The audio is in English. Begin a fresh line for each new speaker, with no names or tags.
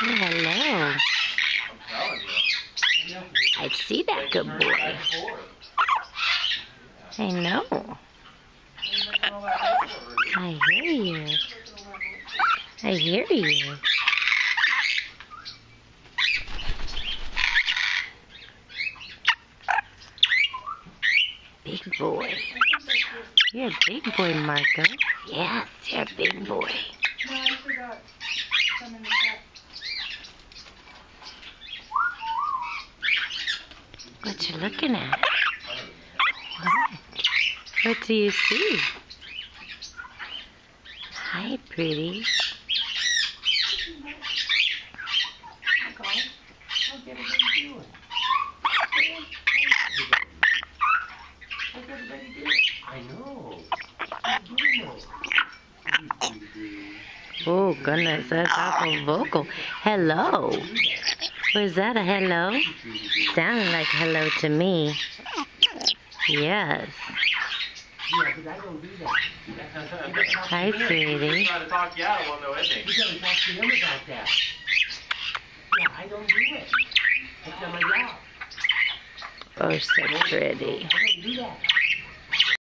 Hello. I see that, good boy. I know. I hear you. I hear you. Big boy. You're a big boy, Marco. Yes, you're a big boy.
No, I forgot. Some in the cup.
What you looking at? What? What do you see? Hi, pretty.
How's everybody doing? How's everybody doing? I know.
Oh, goodness, that's awful vocal. Hello. Was that a hello? Sounded like hello to me. Yes.
Yeah, because I don't do that.
Hi, sweetie.
You gotta talk to Yaddle, though, isn't he?
You gotta talk to him about that. Yeah, I don't do it. That's not my job.
Oh, so pretty.
I don't do that.